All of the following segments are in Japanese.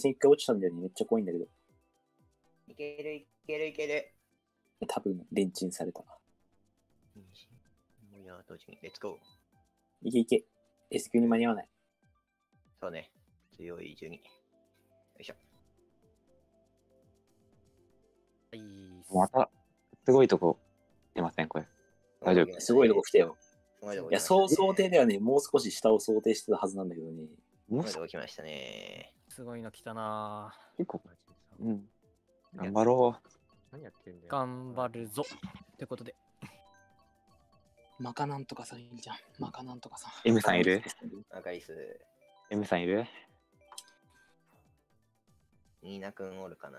線一回落ちたんだよね。めっちゃ怖いんだけど。 いけるいけるいける。 多分、レンチンされた。 もうや、同時に、レッツゴー。 いけいけ。S 級に間に合わない。 そうね。強い12。よいしょ。 はい。 また、すごいとこ、出ません、これ。大丈夫すごいとこ来たよ。 すごいとこいや、想定ではね、もう少し下を想定してたはずなんだけどね。 すごいとこ来ましたね。 すごいの来たな。 結構、うん。 うん。 頑張ろ何やってんだよ。 頑張るぞ。ということで。 マカなんとかさんいいじゃん。マカなんとかさん。 う。M さんいるわかりす。 ?M さんいるニーナくんおるかな。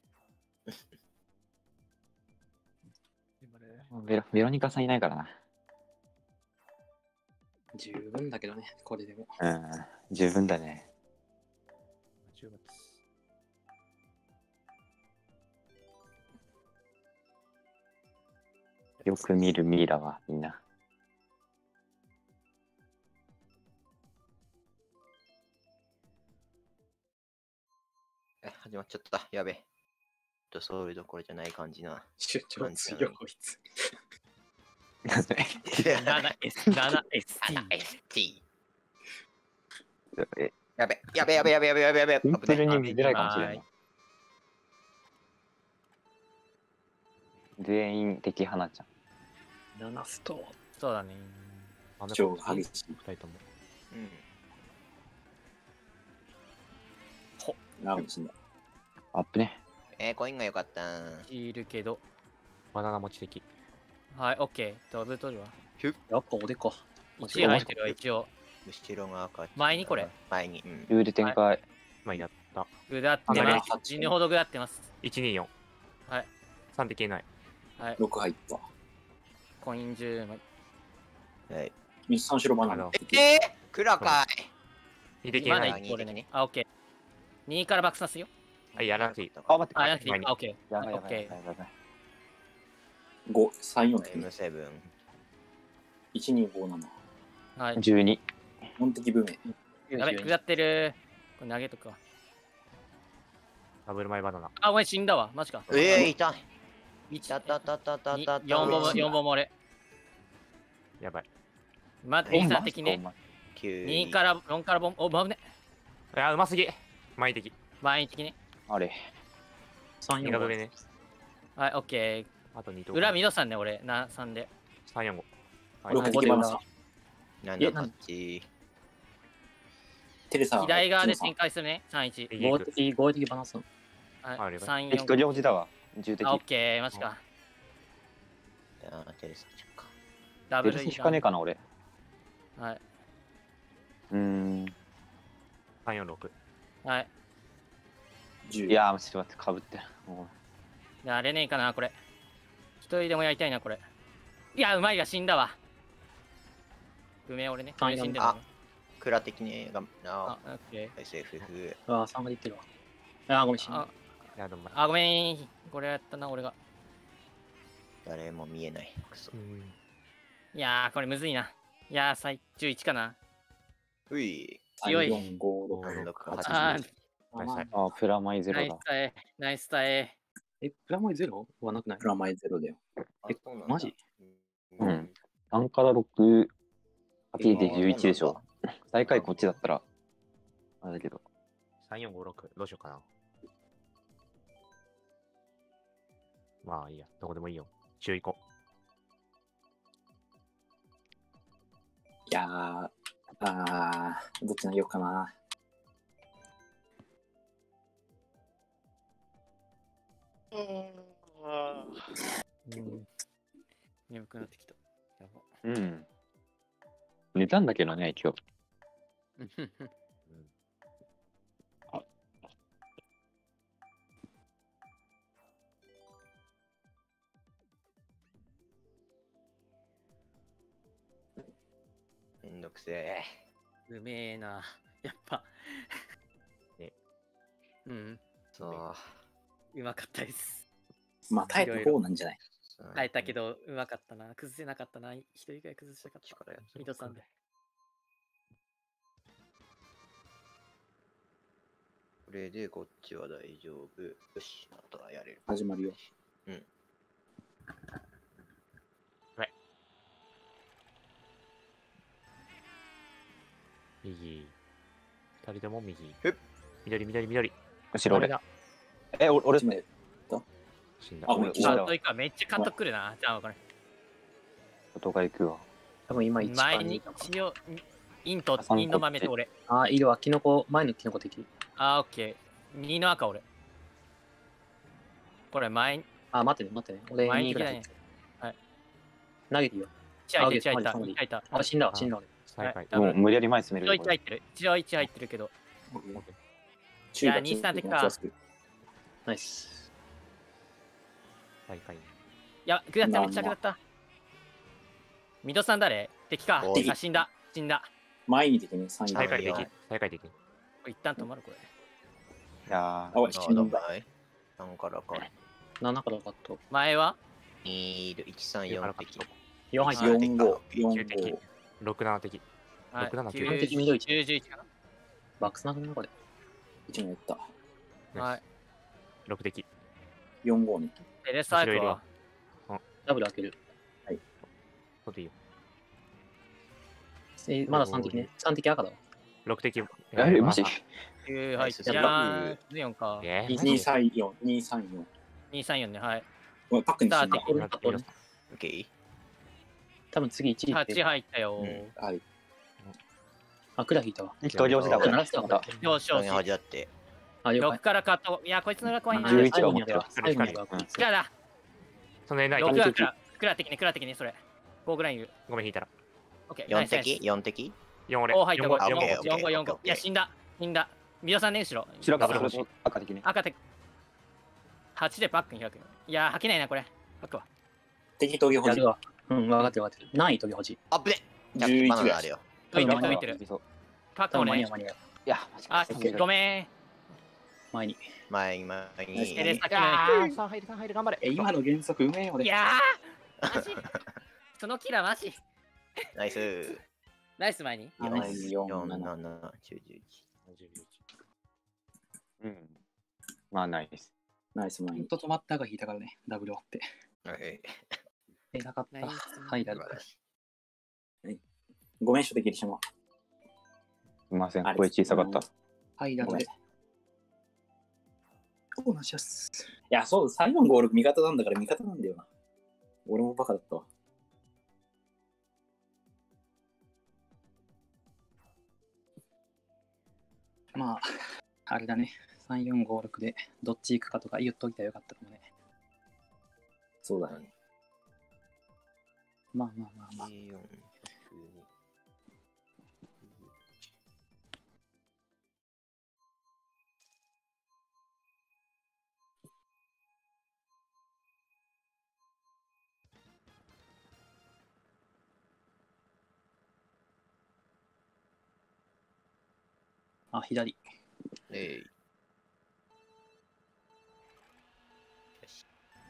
ベロニカさんいないからな。 十分だけどね、これでも。 うん。十分だね。 10月。 よく見るミイラはみんな。 始まっちゃった。やべ。ソウルどころじゃない感じな。 出張強いこいつ。 7S、7ST。 7ST。 えやべ、やべやべやべやべやべやべ。 シンプルに見づらいかもしれな。 はい全員敵花ちゃん。 7ストそうだね。 超激しい。 2人とも。 うん。 なるほど、死んだ。 アップね。 コインが良かった。 いるけど。 バナナ持ち的。 はい、オッケー。ダブル取るわ。 やっぱ俺か。 1入ってるわ、一応。 後ろが赤。 前にこれ。 前に。うん。 ルール展開。 まあ、やった。 ぐだってます。死ぬほどぐだってます。 124。 はい。 3で消えない。 はい。 6入った。 コイン10枚。 はい。 日産白バナナ。 クラかい。 2で消えない。 まだ1個俺ね。あ、オッケー。2から爆殺すよ。 はい、やらなくていい。 あ、待って。 あ、やなくていい前に。 あ、オッケー。 やばいやばいオッケー。 やばいやばい。 5、3、4的に。 M7。 1257。 はい。 12。 本的文明。 やべ、ぐだってる。これ投げとくわ。 ダブル前バナナ。 あ、お前死んだわ。マジか。 痛い。 1 たたたたたたた。 4本も、4本も俺。 やばい。 ま、インサー的ね。 9。 2から、4からボン、お、危ね。 いや、うますぎ。前的。 前的ね。 あれ。 3、 2が上ね。 はい、オッケあと2と。 ー。裏見どさんね、俺。3で。 345。はい。 6的バナナ。 7、8。 テレサ。 左側で展開するね。3、1。 右行く。 合理的バランス。 はい、 あれば 3、 敵と 4。 両字だわ。重敵。 あ、オッケー。マジか。 テレサちゃんか。 ダブルベルス引かねえかな、俺。 はい。 346。 はい。 10。 いやー、ちょっと待って、かぶってる。もやれねえかな、これ。一人でもやりたいな、これ。いや、うまいが死んだわ。不明俺ね。 三死んでるのね。 クラ的にが、 あ、オッケー。 SFF。 ああ、3が出てるわ。あ、ごめん、死んだ。 いや、でも、 あ、ごめん。これやったな、俺が。 誰も見えない。クソう。ん。 いやー、これむずいな。いやー、最中1かな。 うい。 強い。 4、5、6、 6、 8。 あー、 う、あ、プラマイゼナロだ。 イスタイ。ナイスタイ。 プラマイゼロはなくないプラマイゼロだよ。 マジうん。3から6かけて11でしょ。最下位こっちだったら、あれだけど。 3456。どうしようかな。まあいいや。どこでもいいよ。中行こいやー、どっち投げようかな。 眠くなってきた。やば。 うん。寝たんだけどね、今日。 めんどくせえ。 うめえな。やっぱ。 ねうん。 そうまかったです。 まあ、耐えた方なんじゃない？ 耐えたけど、うまかったな。崩せなかったな。一人ぐらい崩したかった。 力やっミトさんで。 これでこっちは大丈夫。よし、あとはやれる。 始まるよ。 うん。 右。二人とも右ふっ。 緑、緑、緑。 後ろ俺。 だ。 俺一枚死んだ。 あごめん俺カット行くわ。めっちゃカットくるな。じゃあこれ。 外が行くわ。 多分今一前に番に。 一応、インとあ三個インの豆と俺。 あ、いるわ。キノコ、前のキノコ敵。 あ、オッケー。2の赤俺。これ前に、 あ、待ってね、待ってね。俺2 前に来たねぐらい入って。 はい。 投げていいよ。 血入ってる、血あ入った。 オッケー血入った。 あ、死んだわ、死んだわ。 再開。 多分もう無理やり前進め一応るよ。 1入ってる。一応1入ってるけど。 中学いや兄さん的かナイス。 再開。 いや、下った、めっちゃ下った。ミドさん誰敵か。 おいあ、死んだ。死んだ。 前に敵ね、3位再開はいでき。再開でき。 一旦止まるこれ。 いやあ、おい、 あ、 死んだ。 どんばい ?3 からか。 7からカット。 前は 2、1、3、4敵。 4入ってる。 4、5、 九 4、 敵 5。。 6、7敵。 はい 6 7 9 90 敵緑 91かバックスなくなこれ。 1枚やった。 な。はい。 6敵。 4、5ね。 テレスアイクは。 ダブル開ける。 取っていいよ。 まだ3敵ね。3敵赤だわ。 6敵。 マジ 9入って。 ナイスいやー、4か。 えいい 2、3、4、2、3、4。 234ね、はい。 おい、パックに死んだ。 俺カット俺オッケー。 多分次1位って。 8入ったよ。 うんはい。 あ、クラ引いたわ。 一人落ちたわ。 鳴らしたわ、これ。 よしよし。 何始まって。 あ、了 6 解。 からカット。いや、こいつの裏怖いな。 11 最後は持ってるにやるわ。最後にやるわ。 うんクラだ。 そのない 6 敵。 はクラ。クラ的ね、クラ的ね、それ。5ぐらいいる。 ごめん、引いたら。 オッケー。 4敵 ?4 敵 4俺。 お入った、 4 5 4 4 5、 5 4 5、4 5。いや、死んだ。死んだ。ミドさんね、後ろ。 白かダブル白と赤的ね。 赤で。8でパックに開くよ。いやー、吐けないな、これ。パックは。 敵闘技保持やる。わ。うん、分かってる分かってる。何位飛び欲しい。 あっぶね 11 !100 バナナあるよ。 飛いてる、 多分飛いてる。 そう多パックもね分間に合う間に合う。 いや、マジか。 あ、ごめ前に。 前に。 ん。テレス先 3入る、3入る、頑張れ。 今の原則うめえよ、俺。 いやー、マジそのキラマジナイス。 ナイス前に。 4、4、 4、 7。 7、9、11。 うん。まあ、ないです。 ナイス前に。 ほんと止まったが引いたからね。ダブル割って。 はい。 なかった。 ナイスはい、だる。 ごめん、初手切りしま。 すみません、声小さかった。 はい、だごめん。 るい。 おなしゃす。 や、そう、3、4、5、6味方なんだから味方なんだよな。俺もバカだったわ。 まあ、あれだね。3、4、5、6でどっち行くかとか言っといたらよかったかもね。 そうだね。 まあまあまあまあ。 4、102。 あ、左。 えい。よし。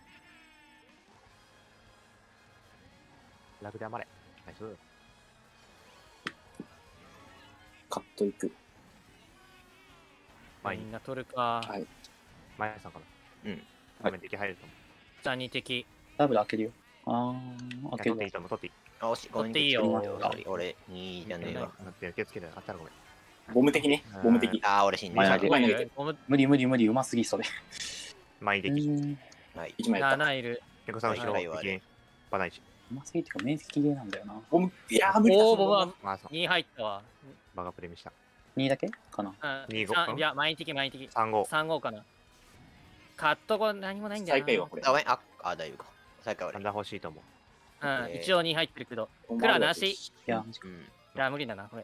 楽で余れ。ナイス。 カットいく。 前にみんな取るか。 はい。 前さんかな。 うん。 画面敵入ると思う。 じゃあ2敵。 ダブル開けるよ。あー、開けるわ取っていい。と思う、取っていい。 あ、惜しい。ごめん取っていいよ俺、2じゃねえわ。 待って、気をつけて。あったらごめん。 ボム的ね。ボム的。 あー、俺死んだ。 前投げ前投げてゴム無理無理無理、うますぎそれ。 前に敵。 はい。 1枚やった。 7いる。 結構さん後ろはいはい敵。バナイチ。 うますぎっていうか、面積ゲーなんだよな。 ボム、いやー、無理だ。 おー、僕はまあ、そう。 2入ったわ。 バカプレミした。 2だけかな。 うん 2 5 さんいや、前に敵、前に敵。 3、5。 3号かな。カット後何もないんだよな。 最下位はこれ。 あ、ごめん。あ、大丈夫か。最下位俺。 なんだ欲しいと思う。 うん、一応2入ってるけど。クラなし。 いや、マジか。 うん。 いや、無理だな、これ。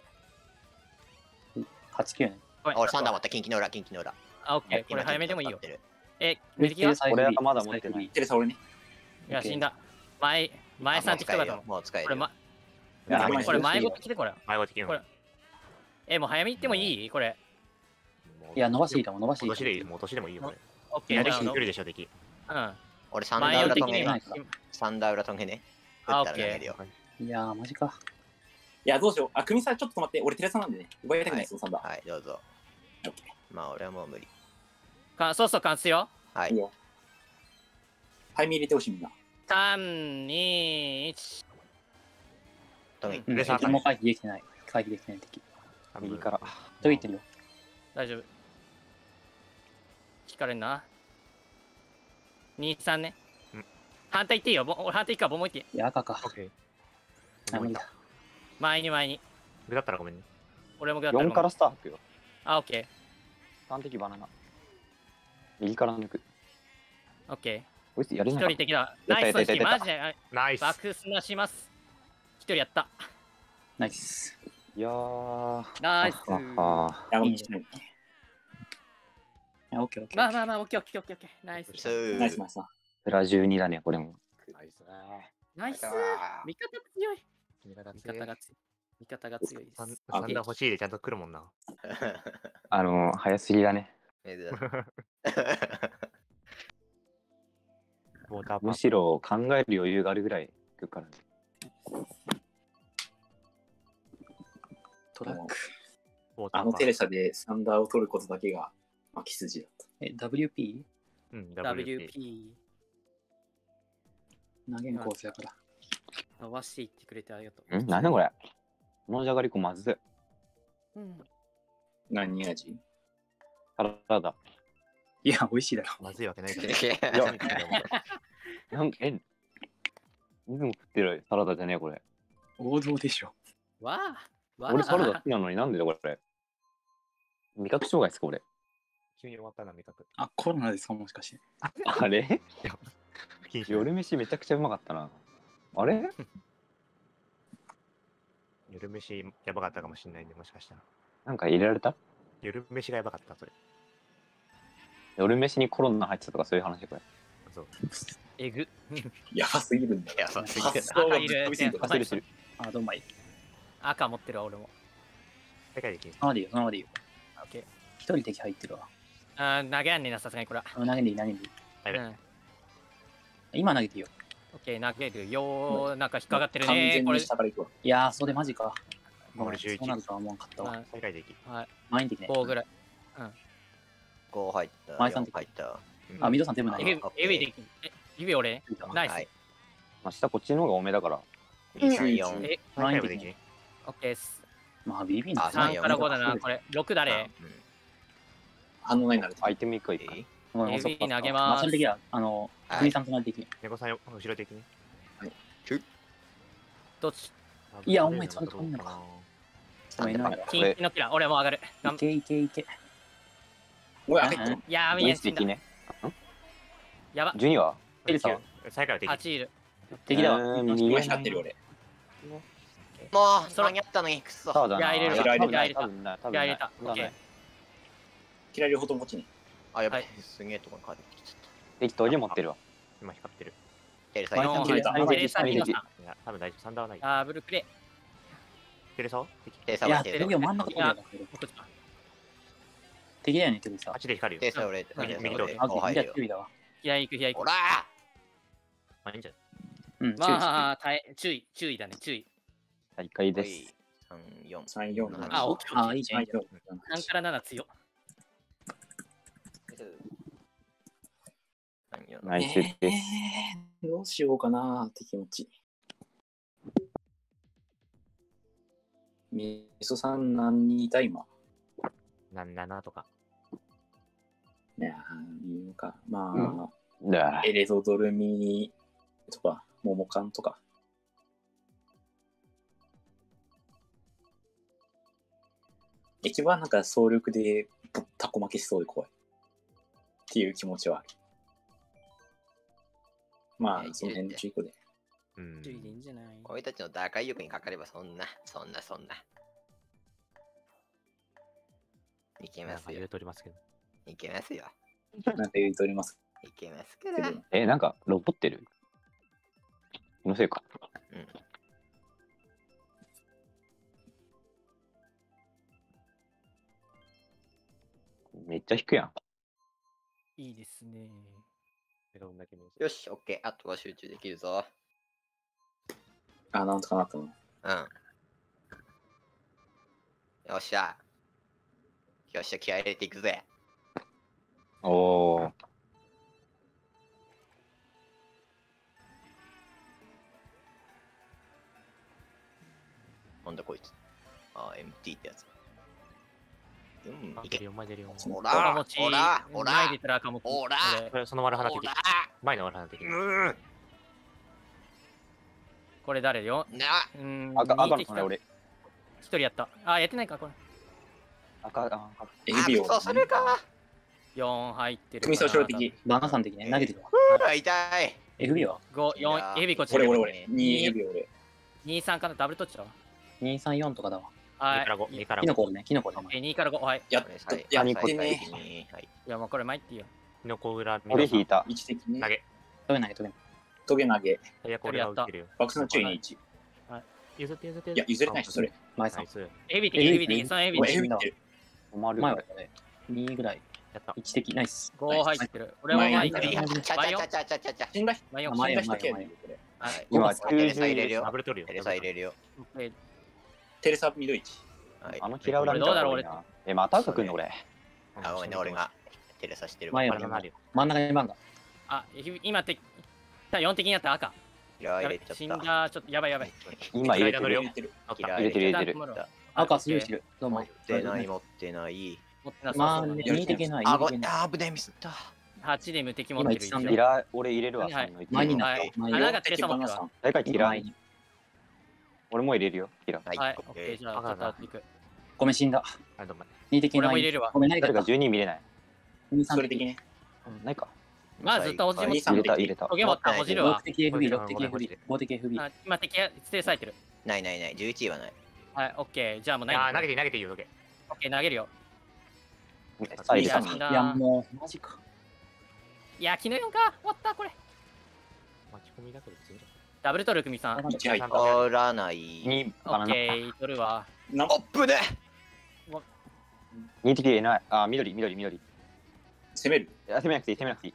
8、9ね。 ごめんあ俺3だ持った。キンキの裏、キンキの裏。 あ、オッケー。これ早めでもいいよ。 今え、無敵は俺はまだ持ってないテレサ俺ね。 いや、死んだ。前さん敵とかだもん。 もう使えこれ、 るよ。 いやこれ前ごと来てこれ。 前は敵のこれもう早めに行ってもいいこれ。 いや、伸ばしていいかも、伸ばしていいかも。 落としでいい。もう落としでもいいよ、これ。 オッケー。 いや、でじゃあきるでしょ、敵。 うん。 俺3 前のダ裏トンゲね。 敵に今。 3ダ裏トンゲね。 あ打ったら投げるよ。 いやー、マジか。 いや、どうしよう。あ、組さんちょっと止まって。俺テレサなんでね。奪いたくないですよ、サンダー。 はい、どうぞ。 オッケーまあ俺はもう無理。 そうそう、関数よ。 はいい。 いよ。タイム入れてほしいみんな。 3、2、1。 トミうん、 レーサー敵も回避できてない。回避できてない敵。 右から。 と言ってるよ。 大丈夫。引かれんな。2、3ね。 うん反対行っていいよ。俺反対行くから、ボンボン行っていい。 いや、赤かオ。ッケー。 あ、無理だ。 前に前に。 具だったらごめんね。 俺もグだったらごめ 4 んからスタートよ。 あ、オッケ 3滴バナナ。右から抜く。 ー。オッケこいつやれー。一ないか。 人敵だ。 やったナイスやったやったマジで。 ナイス。 爆スナします。一人やった。 ナイス。 いやー。 ナイス。 あ山いいね口ない。 いや、オッケーオッケー。 まあまあまあ、オッケーオッケーオッケーオッケー。ナイス。 そうナイスナイスな。 プラ12だね、これも。 ナイス。 ナイス。味方強い。味方が強い。味方が強いです。 サンダー欲しいでちゃんと来るもんな。 早すぎだね。 珍しいウォーターパーむしろ考える余裕があるぐらい行くからね。 トラック。 あのウォーターパーテレサでサンダーを取ることだけが巻き筋だった。 WP? うん、 WP。 投げんコースやから。 伸ばしていってくれてありがとう。 なんだこれ。このじゃがりこまずい。 うん。 何味？ サラダ。 いや、美味しいだろ。 まずいわけないから。 いやなんか、いつも食ってるサラダじゃねえ、これ。 王道でしょ。 わあ。わあ。 俺サラダ好きなのになんでだ、これ。味覚障害ですか、俺。 急に終わったな、味覚。 あ、コロナですか、もしかして。 あれ不謹慎夜飯めちゃくちゃうまかったな。あれ夜飯やばかったかもしれないんで、もしかしたら。 なんか入れられた夜飯がやばかった、それ。 夜飯にコロナ入ってたとかそういう話これ。 そう。 えぐ。 やばすぎるんだよ。 やばすぎる発想が赤いるぶっ飛びすぎてあ、してるしてる。 あ、どんまい。 赤持ってるわ、俺も。 世界できん。 そのままでいいよ、そのままでいいよ。 オッケー。 一人敵入ってるわ。 投げやんねんな、さすがにこれは。 投げんでいい、投げんでいい。 はいうん。 今投げていいよ。 オッケー、投げるよー。なんか引っかかってる完ねー。これ全に。下から行くわ。 いやー、それマジか。ごめん、 俺11 そうなるとは思わんかったわ。 世界できん。 はい。 前にできない。 5ぐらい。 5入った。 前さん 4入った。 あ、ミドさん全部投エビげる。 エビできん。指俺ナイス。 はい。 まあ、下こっちの方が多めだから。 2、3、4。 え、 世界もできん。 オッケーっす。 まあ、ビビンあ 3から5だな、 れ。 これ。6誰反応ないなると。 アイテム1個いいか。 ごめん、 エビ遅かった投げますまあ、その時は、 はい国さんとなり的に。 猫さんよ、後ろ的に。 どっちいやお前ちゃんと取んなのかごめんな。 キンキのキラー、俺も上がる。 いけいけいけ。 おい、あれうんいやー、みんイな死んだ。 エス的ね。 やば。 12はエルサは世界はできん。 8いる。 敵だわ。 今見えない光ってる俺。 もう、間に合ったのに、くそ。 そうだな。 いや入れるいや入れた多分ない多分ない多分ないいや入れた多分ないオッケ切られるほど持ちに。 あ、やばいはい。 すげえとこに帰ってきちゃっ適当に持ってるわ。 今光ってる。 た。テレサ前イさん切れたテレサミノさん。 いや、多分大丈夫。サンダーはない。 ダブルクレ。 テレサはできん。 テレサいや、 はテレサ敵は真ん中取るやろ。敵だよね、敵さあっ。ちで光るよ。 テレサ俺、テレサ右俺、 あ、 5入るよ敵だ注。意だわ。 左行く、左行く。 ほらまあいいんじゃないうん、注意まあ、注意だね、注意。 大会ーです。 3、4。 3、4、 あ、オッケー。 あ、いいじゃん、いいじゃん。 3から7強。 3、4。 ナイスです。 どうしようかなって気持ち。みそさん何人いた今。 7とか。 ねえ、言うか。まあ、 だエレゾドルミとか、モモカンとか。一番なんか総力でぶったこ負けしそうで怖い。っていう気持ちはある。まあ、その辺の中古で。 うん。 注意でいいんじゃない俺たちの打開力にかかればそんな。いけますよなんか言う。とりますけど。 いけますよ。 なんか言うとおりますいけますから。 けど。 なんか、ロボってる気のせいか。 うん。 めっちゃ引くやん。 いいですね。 どんだけ見よし、オッケー。あとは集中できるぞ。 あ、なんとかなったの。 うん。よっしゃ。 よっしゃ、気合い入れていくぜ。 おー。 なんだこいつ。あ、MT ってやつ。うん、いけ。 出るよ、前出るよ。 ほ赤ら、 持ち。 ほら、ほら前出、たら赤持ち。 ほらこれこれその丸花的ほら。。 前の丸花的。 うん。 これ誰よ。 な、 赤の 2 これ俺。 一人やった。あ、やってないか、これ。 赤。 指を。 そうするか。 4入ってる。 組み後ろ的。 バナさん的ね、投げてるわ。 ほら、痛い。 FB は 5、4、エビこっち。 俺。2指俺。 2、3かな、ダブルトッチだわ。 2、3、4とかだわ。 はい。 2から5、2から5。 キノコ俺ね、キノコで。 2から5、はい。 やっと、やってね。 はい。 いや、もうこれ参っていいよ。 キノコ裏、 俺引いた。 位置的に投。げ。 飛べない飛べない。 トゲ投げ。 タイヤこれが受けるよ。 バックスの注意に1。 譲って譲って。 いや、譲れないし、それ。。 前さんナイ。ス。 エビ的、エビ的、3エビお的。 前指いってる。 止まる。 前はこれ。2ぐらい。 やった。 位置的、ナイス。 5入ってる。俺も前行ってる。 ちゃちゃちゃちゃちゃちゃちゃ。 死んだ人、 前4。 前死んだ人系これ。 はい。 今テレサ入れるよダ。ブル取るよ。 テレサ入れるよ。 テレサミドイチ。 はい。 あのキラ裏見たどうだろう俺な。また赤くんの俺。 あ、ごめんね、俺がテレサしてる。 前は丸花あるよ。 真ん中にバンが。 あ、今って、4的になった赤。 キラー入やべれちゃった。 死んだ、ちょっとやばいやばい。 今入れてるよ入れ。 てる。 キラー入れてる入れてる。 赤スルーしてる。どうも持っ。てない、持ってない。 持ってなさまあ、 そうだね 2的ない。 あ、 2的ない。 あ、危ない、ミスった。 8で無敵持ってる。 今一一応キラー、俺入れるわ。 はい 3の1 前になはいった。前穴よがテレサ持ってるわ。 誰かキラー。 前に。 俺も入れるよ。キラー。 はい、 はい、 オッケーオッケー、じゃあ、ちょっと後いく。 ごめん、死んだ。 あ、どうも。 2的ない。 俺も入れるわごめん、何か誰か12見れない。 2、3 それ的ね。 ないか。 まあ、ずっとおじもはい入れた入れた。 トゲ持ったらほじる 6 わ。 的 FB、6的 FB、5的 FB。 あ今敵がステーされてる。 ないないない、11位はない。 はい、オッケー。じゃあもうない。 あ、投げていい投げていいよ、投げ。 オッケー、投げるよ。 さあ入れたいや。死んだいや、もう、マジか。 いや、昨日4か。終わった、これ。 巻き込みだけど全然。 ダブルトルクミさん。オッ 1入った。 取らない。 2、バナナ。 ケー、取るわ。 なんアップで 2的入れない。あ、緑、緑、緑。 攻める。 いや攻めなくていい、攻めなくていい。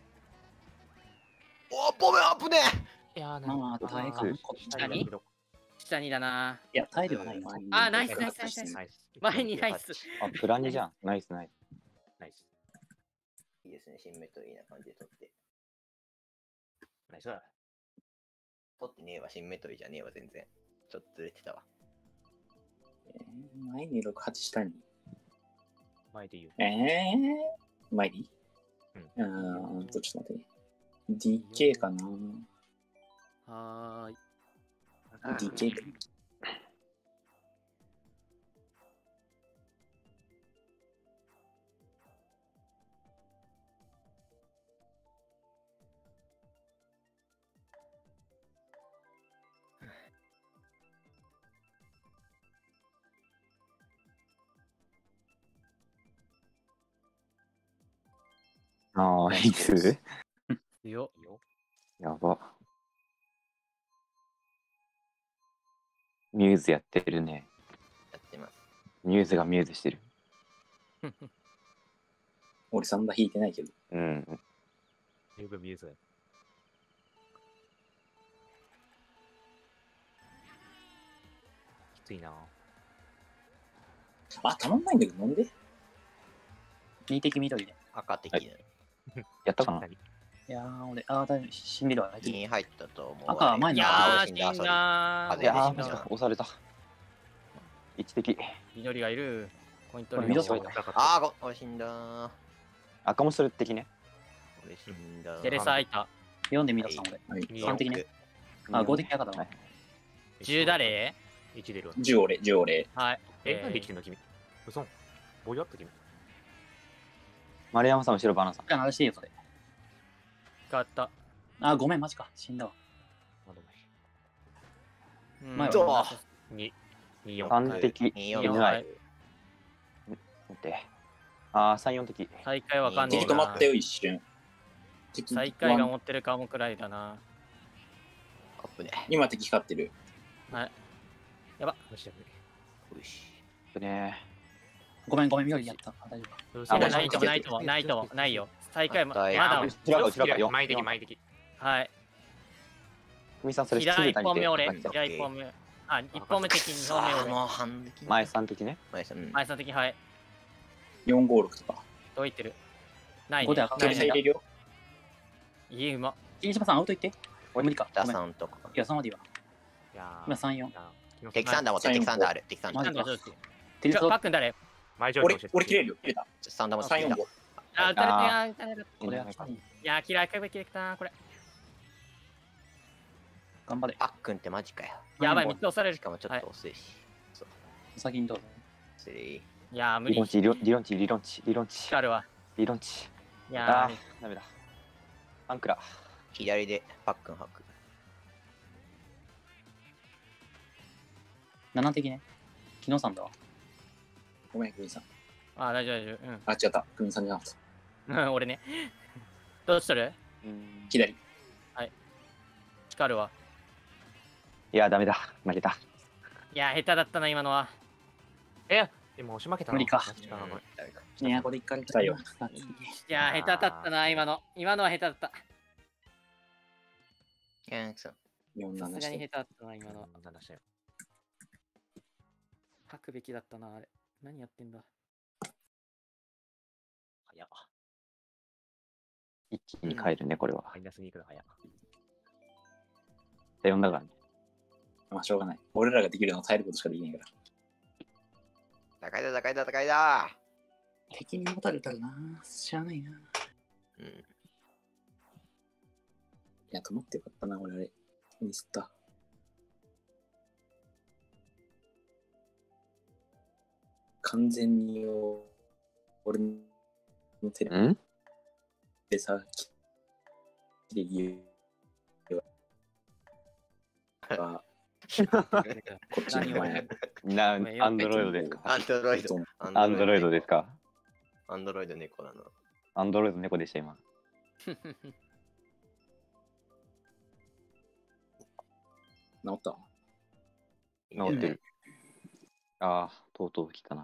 おごめん、アップでいやー、 まあ、耐えか。 下に下にだな。 いや、耐えではないな。 あ、ナイスナイスナイスナイス。 ナイス。 前にナイス。 あ、プラニじゃん。ナイスナイス。 ナイス。 いいですね、シンメトリーな感じで取って。 ナイスだ。 取ってねえわ、シンメトリーじゃねえわ、全然。ちょっとずれてたわ。 前に6、8下に。 前で言う。 前にちょっと待ってね。DK かな。 はーい。 DK。 ああ、いつよ。 いいよ。 やば。ミューズやってるね。 やってます。 ミューズがミューズしてる。 俺そんな引いてないけど。 うん。 十分見えそうや。きついな。 あ、たまんないんだけど、なんで 2的緑で。 赤的はいな。 やったかな何いやー、俺、あー、だいぶ死んでるわ。 銀入ったと思う。 赤は前にいやー、死ん俺死んだだいやー、 死んだ押された。一的。 緑がいる。ポイントこれ緑があー、俺死んだ。 赤もそれ的ね。 俺死んだ。 テレサ空いた。 4で緑さん、俺。 はい。 3的ね。あ、5的赤だな。 10誰 1出るわ。 10俺、10俺。 はい。 なんで生きてんの君。嘘。ボヨっと君。 丸山さん、後ろバナナさん。 じゃあ、鳴らしていいよ、それ。 変わった。 あ、ごめん、マジか。死んだわ。 まだうん前はどう 2、2、4。 3的。 24 N は I 待って。あー、3、4的。 再開わかんねえな。 敵止まったよ、一瞬。敵再開が持ってるかもくらいだな。 アップね。 今敵光ってる。 はい。 無視だね。 よし。 ねごめん、ごめん、緑やった。あ、大丈夫か。 嘘あいやないとももうないともないともないよ。再開まあまだ。 後ろか後ろかよ。 前的、前的。 はい。 ふみさん、それ左1本目俺。 静かに左1本目。あ、1本目敵、2本目俺。 もう反撃。 前3的ね。 前さん。うん前3的、はい。 456とか。 どう言ってるないねここで。 トリサ入れるよ。 いい、うま。 霧島さん、アウト行って。俺無理か。 ダごめん。いさんとか。 や、そのままでいいわ。 いや今3、4。 ー敵サンダー持って、敵サンダーある。敵サンダー。 マジかなんだどうしてテニスパックン誰俺前上教えて、 俺切れるよ。切れた。 サンダー持ってきた。 345。 あ、打たれてや、打たれた。 これはなんかいや、嫌い、かぶ切れた、これ。 頑張れ。 パックンってマジかよ。 やばい、3つ押されるし。かもちょっと遅いし。そう。 お先にどうぞ。 失礼。 いや、無理理論。値、理論値、理論値、理論値、 光るわ。 理論値。 いやあー、ダメだ。アンクラ。 左でパックン吐く。 7的ね。昨日さんだわ。 ごめん、クミさん。 あ、大丈夫、大丈夫。 あ、違った。クミさんじゃなかった。 うん。俺ね。どうしとる左。 光るわ。 いや、ダメだ。負けた。 いや、下手だったな、今のは。 でも押し負けたな。 無理かマジかごめん誰か。 いや、これ一回来たよ。 いや、下手だったな、今の。今のは下手だった。 そう。 4、7 さすがに下手して。 だったな、今のは。 なんだしたよ。 吐くべきだったな、あれ。何やってんだ。 早っ。 一気に帰るね、これは。 マイナスに行くの早っ。 読んだからね。 まあ、しょうがない。俺らができるのは耐えることしかできないから。 高いだ、高いだ、高いだ。 敵に持たれたらな。知らないな。 うん。 いや、と思ってよかったな、俺あれ。ミスった。完全に俺のテレんビでさ、きれいがこっちに前アンドロイドですかアンドロイド。 そうアンドロイドですかアンドロイド猫なの。 アンドロイド猫でした、今。 治った治ってる。ああ、とうとう来たな。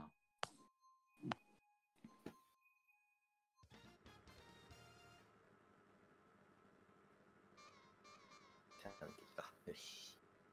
よし。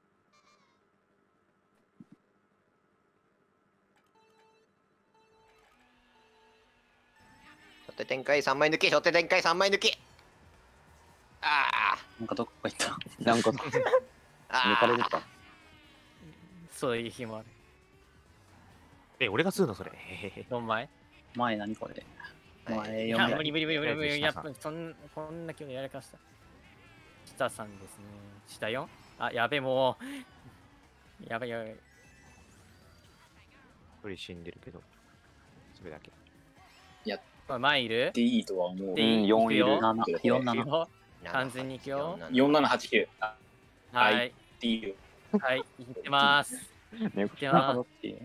初手展開3枚抜き、初手展開3枚抜き。あなんかどこか行った。 なんか、 あ。 抜かれるか。 そういう日もある。 俺が吸うのそれ。へへへ。 どんまい前何これ。前いや、 読んで。 無理無理無理無理無理。やっぱ下さんこんな今日やらかした。下さんですね。下 4？ あ、やべ、もう。やばいやばい。 一人死んでるけど。それだけ。 まあ、前いるでいいとは思う。 でいい 4いる。 7、4、7。 いくよ完全に行くよ 4789。あ、 はい。 でいいよ。 はい。行ってます。 猫行ってなんかまどっち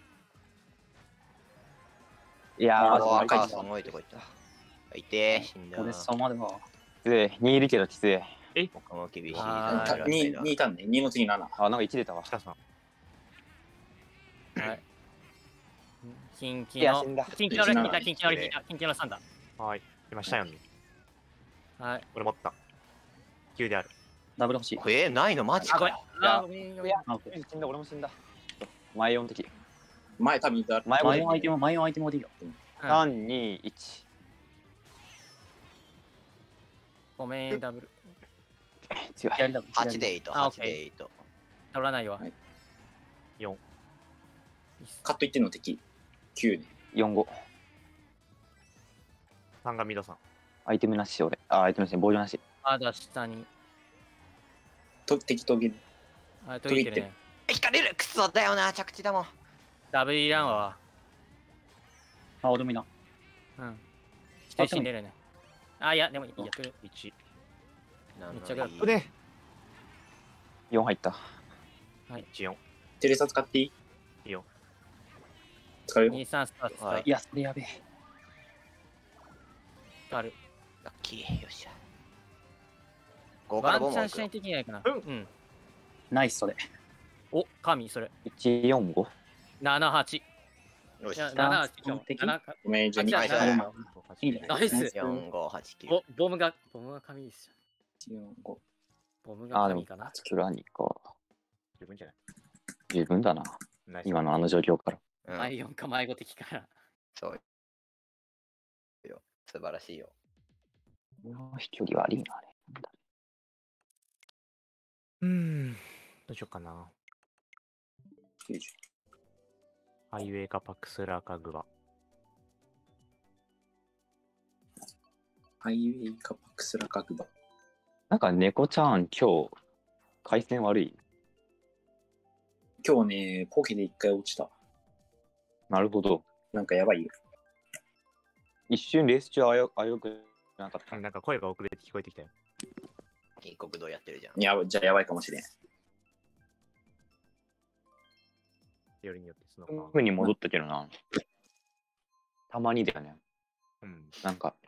いやー、 おー、 マジ赤すごいとこ行った。いて、死んだ。 俺、そこまでは。 きつい。2いるけどきつい。 他も厳しい。 あー 2いたんね。2の次7。 あ、なんか1出たわ。 下さん。 す。はい。キンキのいや死んだ、 キンキの俺聞いた、 死キンキの俺聞いた、キンキの3だ。 はい。今下4に。 はい。 俺持った。9である。 ダブル欲しい。 ないのマジあ、ごめんかよ。。 あ、ごめんごめん。 あ、オッケー死んだ、俺も死んだ。前4的。 前多分いた。 前前のアイ 5 テム、前のアイテムでいいよ。 うん 3、2、1。 ごめん、ダブル。 強い。 左ダブル。 8で8、 あ 8で8。 取らないわ。 はい 4。 カット1点の敵。9ね。 4、5。 3がミドさん。 アイテムなし、俺。あ、アイテムなし、防除なし。 まだ下に。 敵途切れ。 あ、途切ってるね。 引かれるクソだよな、着地だもん。 ダブルいらんわ。 あ、俺もいいな。 うん。一人死んでるね。あ、いや、でもいいやってる。 1。 めっちゃグラフで、 4入った。 1、4。 テレサ使っていいいいよ。 使うよ。 2、3スタートはいいや、それやべえ。 ある。 ラッキー、よっしゃ。5から5も行くよワンチャン試合的にないかな。うん。 ナイス、それ。 お、神、それ。 1、4、5。 7、8。 よしいや、7、8。 敵 7 ごめん、じゃあ2 あじゃあ回。 はいいいねナイス 4、5、8、9。 お、ボムが神ですよ。 4、5。 ボムがあ、でも神かな。、 プラニか。 十分じゃない十分だな。 ナイス今のあの状況から。 うん前4か前5敵から。 そう素晴らしいよ。 飛距離悪いな、あれ。 どうしようかな。 90。 ハイウェイかパクスラかグバ。 ハイウェイかパクスラかグバ。 なんか猫ちゃん今日、回線悪い。 今日ね、ポケで1回落ちた。 なるほど。 なんかやばいよ。 一瞬レース中あよくなかった。 なんか声が遅れて聞こえてきたよ。 いい国道やってるじゃん。 いや、じゃあやばいかもしれん。 よりによってそのふうに戻ったけどな。たまにだよね。 うん。 なんか、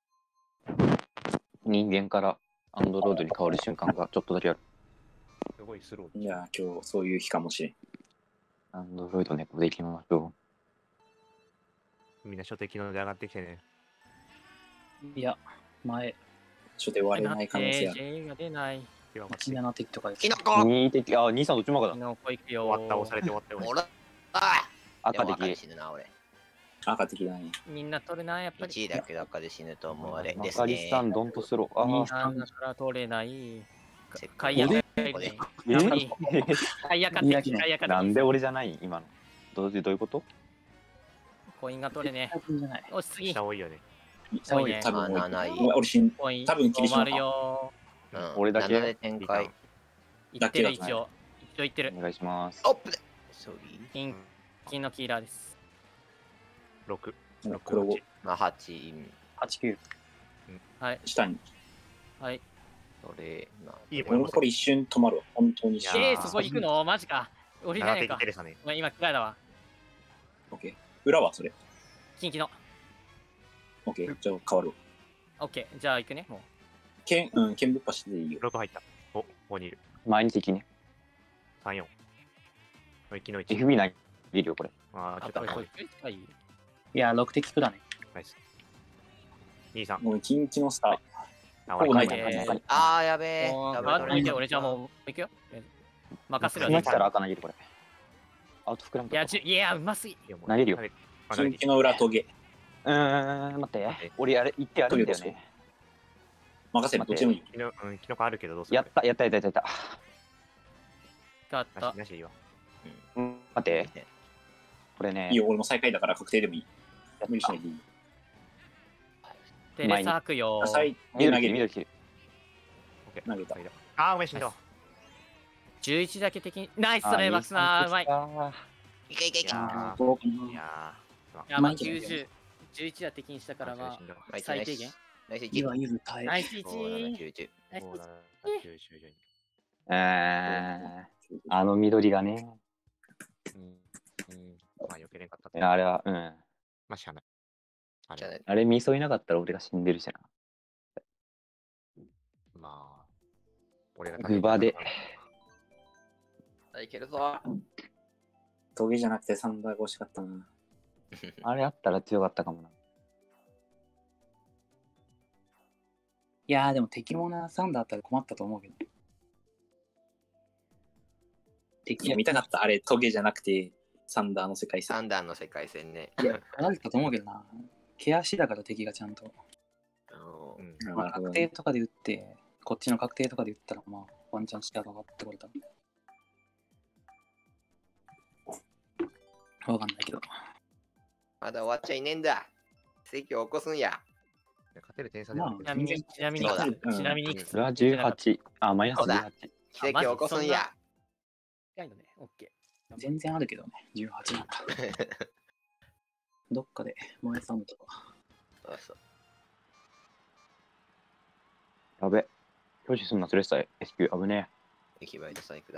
人間からアンドロイドに変わる瞬間がちょっとだけある。 すごいスロー。 いや、今日そういう日かもしれん。 アンドロイド猫でいきましょみんな初手機能で上がってきてね。 いや、前、 初手割れない可能性ある。 J が出ない。 手が待って 17敵とかでキノう。 コ 2敵、あ、2、3どっちも赤だ。 キノコ行くよ。 終わった、押されて終わったよ。 おらあ赤でも赤で敵。 死ぬな、俺。 赤的だね。 みんな取るな、やっぱり。 1位だけど赤で死ぬと思われですマカリスタね。 ン、ドントスロー。ああんなから取れない。 せっかく解約ここで解約買って解約買ってなんで俺じゃない今の。どういうことコインが取れね。 じゃない。 押しすぎ。 下多いよね。 多いね多分もうあ7位ごめん俺死んコイン多分霧島止まるよ。 うん俺だけ 7で展開。 行ってるだけだ一応。一応行ってるお。願いします。 オップでソリー。 金のキーラーです。 6。 黒5 まあ8、 8、9。 はい。 下に。 はい。 それ、まあ、 いいよ俺もこれ一瞬止まるわ。本当に一瞬。 いやーそこ行くのマジか。降りれないか長手テ。レサね。 ごめん今嫌いだわ。 オッケー。裏はそれ。 近畿の。 オッケー。じゃあ変わるわ。 オッケー。じゃあ行くね。もう。 剣ぶっ走っていいよ。 6入った。お、ここにいる。 前に敵ね。 3、4。おい、昨日1。 FB 投げるよ、これ。 あー、ちょっとこれ待って。 はい。 いや、6敵くだね。 ナイス。2、3。 ごめん、近畿のスター。 あ、 ほぼないねね。 あー、やべえ。 もうダブル変わっていいけど取れ俺じゃあもう行くよ。任せるよ。 今来たら赤投げる、これ。アウト膨らむといや、いや、うますぎ。 いやもう投げるよあ投げて近畿の裏トゲ。 待って。俺、あれ、言ってやるんだよね。 任せる。どっちでもいい。 キノコあるけどどうするやった。 変わったなし。なしでいいわ。 待って。これねいい、よ、俺も最下位だから確定でもいい。無理しないでいい。 テレサークよ。 最緑投げる。 切る、緑切る。 投げた。 あー、ごめん、死んだわ。 11だけ的に。ナイストレーバックスなー。うまい。 いけいけいけ。 いやどうかー、いやいや、まあうまい 90。11は敵にしたからま死んだわあ、最低限。 ナイスいわ 1。 ゆる耐え。 ナイス1。 90。 ナイスもう 1。 あの緑がね。 まあ、避けれんかったって。 いやあれは、 まあ、しゃあない。あれ、 じゃあね、 あれ、ミソいなかったら俺が死んでるしな。 まあ、俺がグバで。 いけるぞ。 トゲじゃなくてサンダーが欲しかったな。 あれあったら強かったかもな。 いやー、でも敵もな、サンダーあったら困ったと思うけど。敵いや、見たかった。あれ、トゲじゃなくて、サンダーの世界線。 サンダーの世界線ね。 いや、あったと思うけどな。ケアしだから敵がちゃんと。 うん。 まあ、 なるほど確定とかで打って、こっちの確定とかで打ったら、まあ、ワンチャン下がってこれた。わかんないけど。 まだ終わっちゃいねえんだ。奇跡を起こすんや。 勝てる点差ではまあちなみに、ちなみに、 そうだちなみにいくつそれは18。あ、マイナスそうだ 18。 奇跡を起こすんや。 近いのね。オッケー。 全然あるけどね、18なんだ。どっかで燃えさむとか。 そうそう。 やべ。表示すんな、スレッサイ。SQ、危ね駅バイトサイクだ。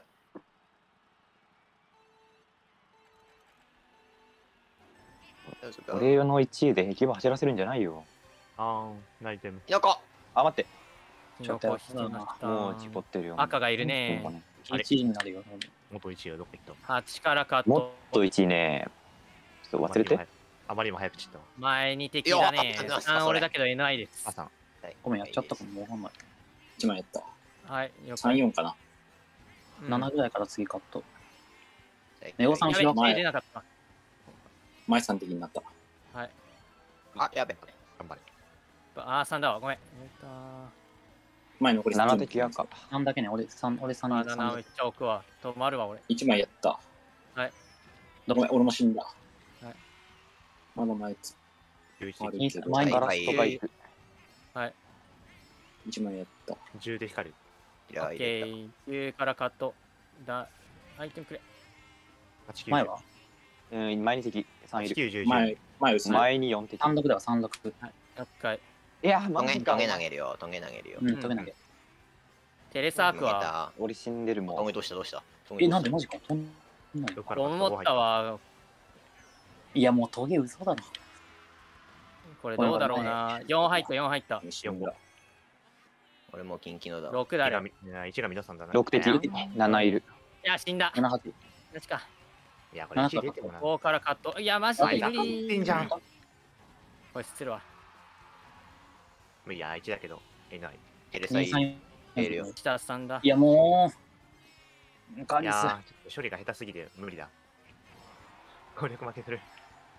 え。俺用の1位で駅場走らせるんじゃないよ。 あー、ナイテム。 キノコあ、待って。 ちょっとや引きましたもう事故ってるよ。 赤がいるねそうかあれ 1位になるよ。 元1位はどこ行った 8からカッもトっ。と1位ね。ちょっと忘れて。 あまりにも早く散ったわ。 前に敵がねいや、 3俺だけど N です。 あさん。 ごめん、やっちゃったかもわかんない。 1枚やった。 はい、了 3、 解。 4かな。 うん 7ぐらいから次カット。 ネネゴさん後ろやべ、出なかった。 前3的になった。 はい。 あ、やべ。 頑張れ。 あー、3だわ。ごめん。 前残り 7滴赤。 3だけね、俺3 バに3 ナナめっちゃ置くわ。止まるわ、俺。 1枚やった。 はい。 ごめん、俺も死んだ。 はい。 まだ前つ 11 ある滴。 けど、 前にガラスとかいく。 はい。 1枚やった。 10で光る。 いや、 オッケー。9からカット。アイテムくれ。 8、9、 前は前に敵3いる。 9、10、10。 前薄い。 前に4敵。 単独だわ、単独。 6回。 いや、 トマジか。 ゲトゲ投げるよ、トゲ投げるよ。 うん、飛べ投げ。 テレサークは、 逃げた。 俺死んでるトもん。 ゲどうしたどうしたなんでマジか飛んないどっから思ったわ。 いや、もうトゲ嘘だろ。 これどうだろうな。4入った、4入った。 死んだ。 俺もキンキのだ。 6だれ。 1が皆さんだな。 6敵、7いる。 いや、死んだ。 7、8。 確か。 いや、これ1出てもな。 5からカット。いや、マジで無あいや勝って理。 んじゃん。 これ知ってるわ。 いや、1だけど、ない。 テレサいるよ。 下3だい。や、もう、ガいリス。 やー、ちょっと処理が下手すぎて無理だ。攻略負けする。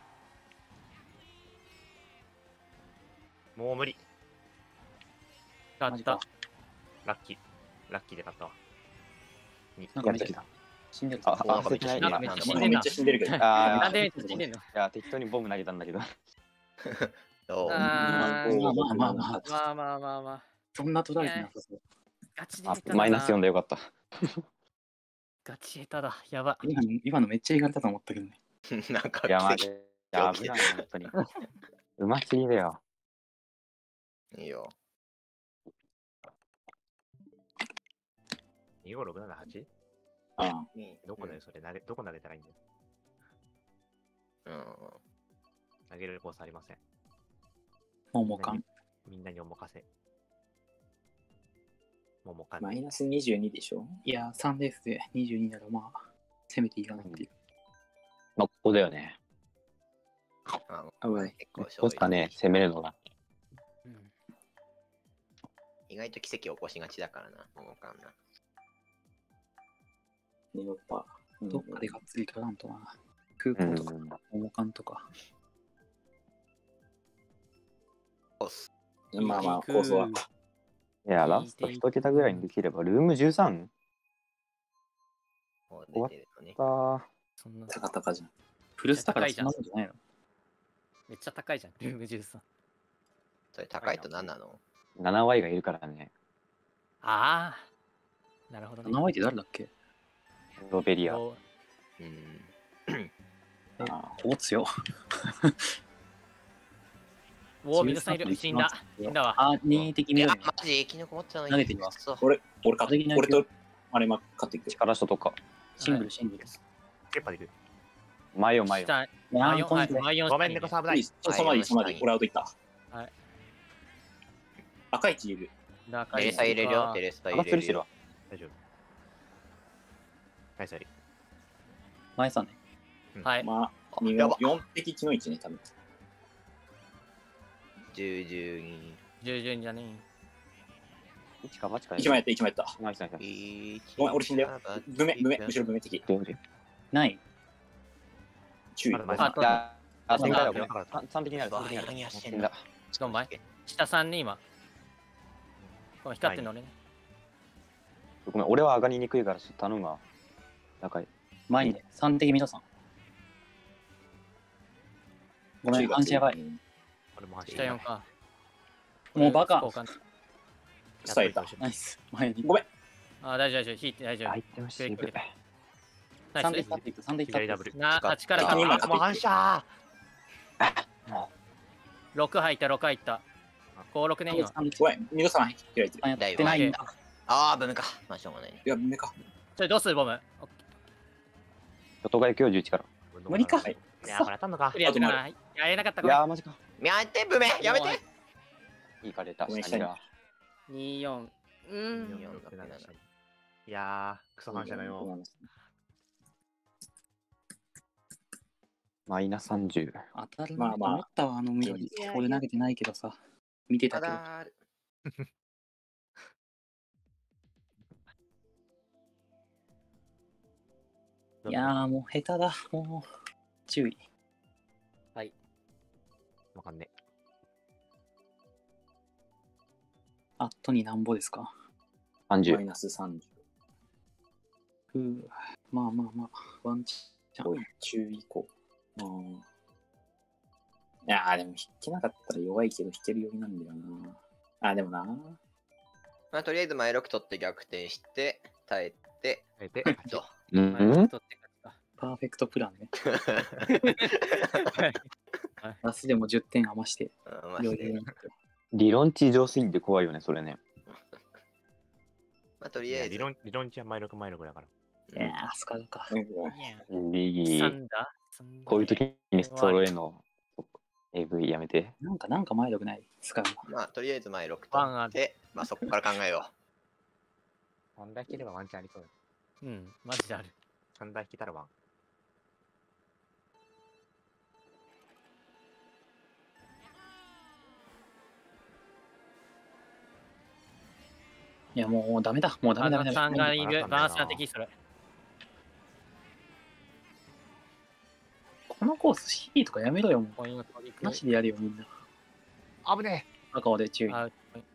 もう無理。 勝ったマジか。。 ラッキー。ラッキーで勝ったわ。 なんかめっちゃ死んでる。 あ、 なんかめっちゃ焦ってないなんかめっちゃ死んでんな俺めっちゃ死んでるけど。 なんあでめっちゃ死んでんのいや、適当にボム投げたんだけど。 どうあーまあまあまあまあ。 まあまあまあまあ。 そんな取られてなさそう。 ガチであ下手だな。 マイナス4でよかった。 ガチ下手だ。やば。 今のめっちゃ意外だと思ったけどね。 なんかいや、マジ奇で。や、危ない、本当に。うますぎだよ。 跡いいよ。 2、5、6、7、8? あどこだよ、それ。どこ投げたらいいんだよ。 うん。 投げるコースありません。 もうもかん。 みんなにお任せ。もうもかんマイナス22でしょ。 いや、3レースで22ならまあ、攻めていいかなっていう。 まあ、ここだよね。 危ない。 結構ここっすかね、攻めるのが。 うん意外と奇跡起こしがちだからな。もうわかんない。 ネオパー。 どっかでがっつり取らんとな。空うん港とか、モモカンとか。 コース。 まあまあ、構想は。 いや、ラスト1桁ぐらいにできれば、ルーム 13? もう出てるのね。 あそんな高々じゃん。 フルスタからそんなもんじゃないの。 めっちゃ高いじゃん。ルーム13。 それ高いと何なの？ 7Y がいるからね。 ああ。なるほどね。 名前って誰だっけ？ ロベリア。 おうん。 あお強。 おー、皆さんいる。死んだ。死んだわ。 あ、2的にいや、マジ生き残ったのに。 投げてみますそう。 俺勝風切りの俺とあれ勝っていく。 力人とか。 シングル、シングル。 ケッパでいく。 前よ、前よ。 下、 ママヨン、はい、 ンマヨンごめんね、こさ危ないい。 そのまで、そのまで。俺アウトいった。 はい。 赤いチール。 テレサ入れるよ、テレサ入れるよ上がってるしろ。。 大丈夫。ナイスあり。 前さんね。 はい。 まあ、 やば 4滴血の位置ね、多分。 10、12。 10じゃね 1か8か。 1枚やった、1枚やった。 ナイスナイス。 ごめん、俺死んだよ。ブメ、後ろブメ敵。 どうでない注意。 まだ前あといや、あ、展開だ、 あこれ。3的になる、3的になる。 何やってん死んだ。 だ。 え。どんまい下3ね、今。この光ってんの俺ね。 ごめん、俺は上がりにくいから、ちょっと頼むわ。仲いい。 前にね、3的皆さん。ごめん、アンチやばい。 俺も走下4か。 もうバカ交。換伝えた。 ナイス。前に。 ごめん。 あー、大丈夫、大丈夫。引いて大丈夫。 入ってましたよ。 ナ 3でイス光っていく、3で光っていく。 左ダブル。 な、8からあ今か。 もう反射 6入った、6入った。5、6ね、今。 ごめん、皆さん開いてる。 やってないんだ。 あー、ブメか。まあ、しょうがないね。 いや、ブメか。 それどうするボム外側今日11から。 無理か。 はいいや、これ当たんのかク。リアってない。やれなかった、ごめん。 いやー、マジか。 やめて、ブメやめて。 いいかれた。 ごめん下には 2、4。うん。 いやー、クソ反射だよ。 マイナス30。 当たるなとまあまあ思ったわ、あの緑。 いやいや俺投げてないけどさ。見てたたけど。 だいやーもう下手だ。もう、注意。 わかんねアットになんぼですか？ マイ 30。 ナス30。 まあまあまあ、ワンチャン。 おい、注意項。うん。いやー、でも引けなかったら弱いけど引けるようになるんだよな。でもな。 まあ、とりあえず前6取って逆転して、耐えて、 で、 と。 うん前の人って感パーフェクトプランね。 じか。 明日でも10点余して、 まあ余裕に。 理論値上すぎて怖いよね、それね。 まあ、とりあえず。 理論値はマイルクだから。 いやー、スカルか。 リギー、 サンダこういう時に揃えるの、AV やめて。 なんか前力ない、スカルは。 まあ、とりあえず前6 ワンある取って、まあ、そこから考えよサンダー引ければワンチャンありそうだ。 うん、マジである。 サンダー引けたらワン。 いや、もうダメだ。もうダメダメダメ。 さんがいる。 うんバランスが敵、それ。 このコース C とかやめろよ、もコインを取りう。なしでやるよ、みんな。 危ね赤で注意。 あ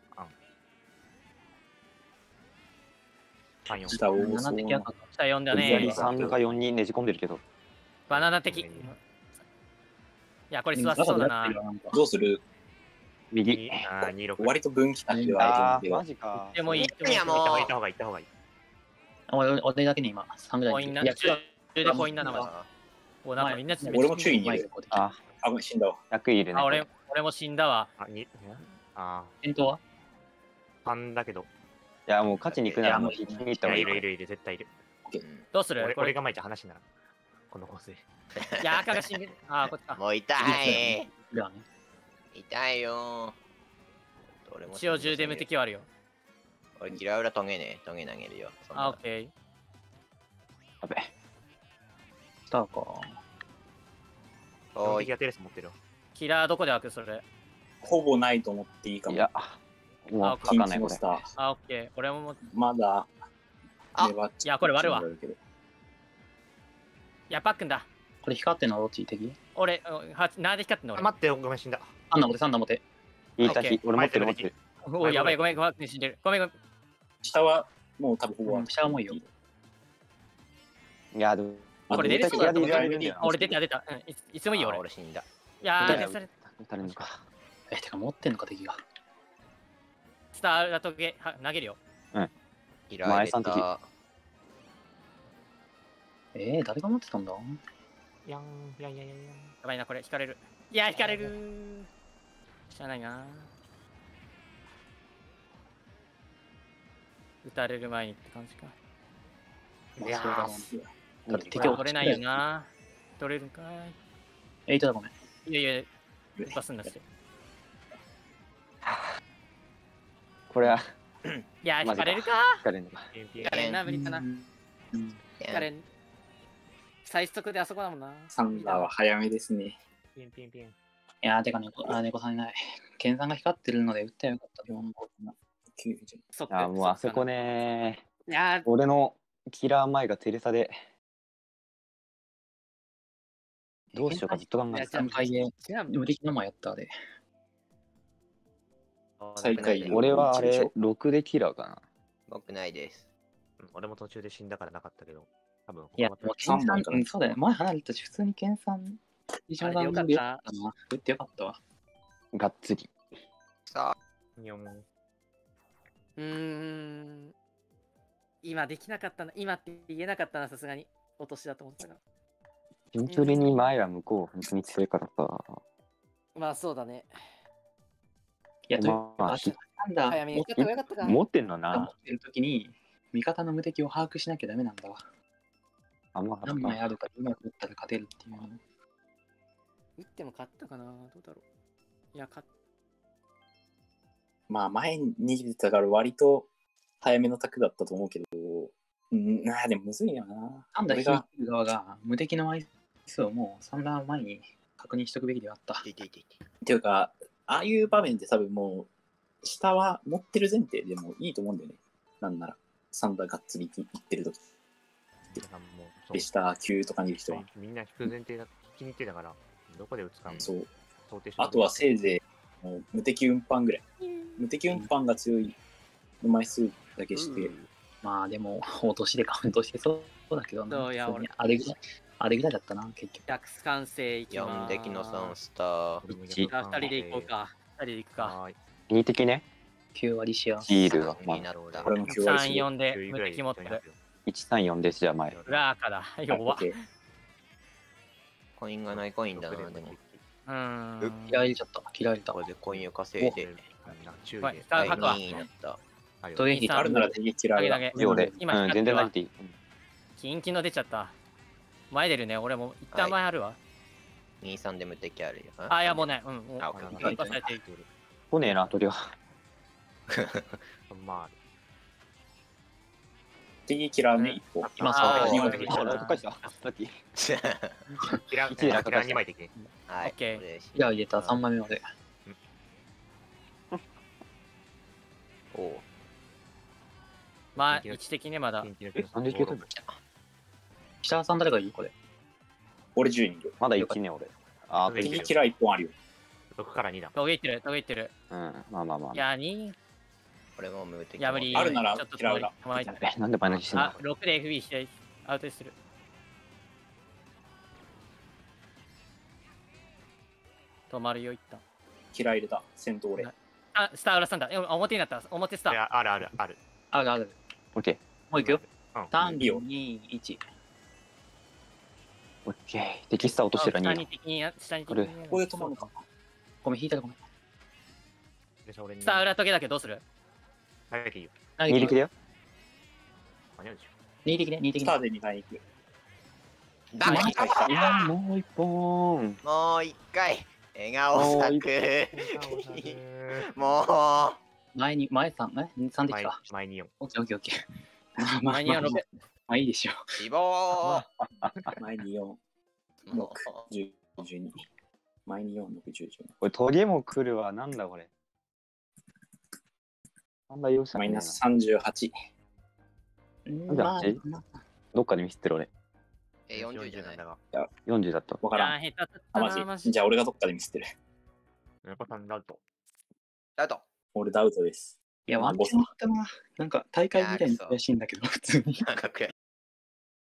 え !3、4。 下を多そう 7的な。 赤か。 下4だ左ね。 3か4にねじ込んでるけど。 バナナ的。いや、これ座ってそうだな。 どうする？ 右。 あー、26。 割と分岐点ではあるんだけど。 マジか。 でもいい。 いやもう行った方がいい、行った方がいい。 俺だけに今、3ぐらいに。 コインな、 いや、 10でコイン7まで。 あお、なんかみんな俺も注意にいる。 あ、 あ、ごめん、死んだわ。 100いるね。 あ、俺も死んだわ。 あ、あ先頭はー、3だけど。 いや、もう勝ちに行くならもう引きに行った方がいい。 いる、絶対いる。 どうするこれ。 俺が前じゃ話にならん。この構成。 いや、赤が死んでる。あ、こっちか。 もう痛い。 ではね。 痛いよ。俺も一応10で無敵はあるよ。 俺、キラウラトゲね。トゲ投げるよ。そんなあ、オッケー。 やべ。 スターか。 おい基本的なテレス持ってるよ。 キラーどこで開くそれ。 ほぼないと思っていいかも。 いや、もうあピン書かないこれ。 チのスター。 あ、オッケー。俺も、 まだ、 あ粘っいやこれ割るわけどいや、パックンだ。 これ光ってんのはどっち敵？ 俺、なんで光ってんのあ、 俺。 待って、ごめん、死んだ。 サンダ持て、サンダ持て。 引いた日オッケ、 俺持ってる持ってる。 おい、やばい、ごめん、パックン死んでる。ごめん、ごめん。 下はもう多分ほぼ下はもういいよ。 いや、でも、 これ出る人だとだと入れるんだよ俺出た、出た。いつもいいよ、俺。 俺死んだ。 いやー、 出たよそれ、 打たれるのか。 てか持ってんのか敵が。 スターだとけ、投げるよ。 キラ入れ前3 た。 誰が持ってたんだ？ やん、やん。 やばいな、これ、引かれる。いや、引かれる。しゃあないな。撃たれる前にって感じか。 いやだー、 って敵を取れないよな。取れるんか 8だごめん。 い。いやいや、バスんなして。 これは、 いや、引かれるか。 引かれるのか。 ピンピン引かれんな、無理かな。 うん引かれん。最速であそこだもんな。 サンダーは早めですね。 ピンピンピン。 いやてか猫さんいない。剣さんが光ってるので撃ったらよかった。 90 そっいや、もうあそこ。ね、 いやー、 俺のキラー前がテレサで、どうしようかずっと考えてたいや。 3回で違う無敵の前やったで。 最下位俺はあでしょれ、6でキラーかな。 僕ないです。 俺も途中で死んだからなかったけど、多分いや、 他のでも剣さん、 三枚からそうだよ。前離れたし、普通に剣さん、一緒のあれでよかったでよかったな。撃ってよかったわ。 がっつり。 さにょん今できなかったな。今って言えなかったな、さすがに。落としだと思ってたから。 シンプルに前は向こう、本当に強いからさ。 まあそうだね。 いや、というか、 まあ、 なんだ、 早めに行っちゃった方がよかったか。 持ってんの持な。 ってる時に、味方の無敵を把握しなきゃダメなんだわ。 あんま何枚あるか、うまく打ったら勝てるっていうの。 打っても勝ったかな。どうだろう。いや、勝っまあ前に逃げてたから割と早めの卓だったと思うけど、でもむずいよな。 なんだ、 俺が引いてる側が無敵の枚数をもう3段前に確認しとくべきであった。 いていていて。 っていうか、ああいう場面って多分もう、下は持ってる前提でもいいと思うんだよね。なんなら、サンダーがっつりいってる時だからもうそうで下級とかにいる人は。 みんな引く前提だ、引きに行ってたから、どこで打つかもそう。 想定してあとはせいぜい無敵運搬ぐらい。無敵運搬が強い枚数だけして、 まあでも、落としでカウントしてそうだけどそういや普通にあれぐらいだったな、結局。 ラクス完成いきま 4 ーす。 敵の3スター。 一じゃあ2人で行こうか。2人で行くか。 はーい。 2的ね。 9割シェア。 シールは、まあになった。 これも9割 3、4で 9位無ぐらい敵持ってる。 134です、じゃあ前。 うわーかだ。弱っ。 コインがないコインだな、でも。 嫌いれちゃった。嫌いれたこ。れでコインを稼いで。 注意はいで。 第書くわ 2位になった。 トゲヒあるなら敵嫌いだ。 投げ投で、俺、 今うん、全然投げていい。 キンキンの出ちゃった。前出るね。俺も一旦前あるわ。 2、3で無敵あるよ。 あ、いやもうね。うん。もうあ、オッケーオッケー突破されていく。 来ねえな、鳥は。 まあ、 敵嫌いね、一個。 今あーそう今敵あ、ラッキー。ラッキー。 キラ一位落キラ下 2枚的に。 はい。 オッケーこれで嫌いれた。3枚目まで。 おうまあ、位置的ね、まだ。 なんで消えたの北さん誰がいいこれ。 俺10人いる。 まだ1ね、俺。あー、 いい敵嫌い1本あるよ。 6から2だ。 トゲいってる、トゲいってる。 うん、まあまあまあい。や、2、 これも無敵。 いや、無理。 あるならちょっと嫌いだ止まりえ、なんで前のしんあの、 6で FB して、アウトにする。止まるよ、いった。 嫌い入れた。戦闘俺。 あ、スター裏さんだ。表になった。表スター。 いや、あるあるある。 あるある。 オッケー。 もう行くよ。 うん。 3、 いいよ 2、1。 オッケー。敵スター落としてる2 下に敵に、下に敵に。 ここで止まるのか。 ごめん、引いたらごめん。 で俺にスター裏時だけどうする？ 投げていいよ。 投 2力だよ。 間に合うでしょ。 2的ね、2的ね。 スターで2回行く。 ダメ 2回来た。 いやー、もう1本。 もう一回。笑顔咲く。も前に、前3、3的か。 前に4。 オッケーオッケーオッケー。まあまあ前には6。 まあまあいいでしょう。 う、死亡。 前に4、 も 6、10、12。前に4、6、10、12。 これ、トゲも来るわ。なんだこれ。なんだ、容赦マイナないな。 ス38。 なんで8どっかでミスってる俺。 40じゃない。 だが。 40だった。 わからん。 いや、下手だっあ、 たな、 マジ。じゃあ俺がどっかでミスってる。 中さんだと。 あと。 俺ダウトです。 いや、ワンチャンあったな。なんか大会みたいに悔しいんだけど、普通に。 なんか悔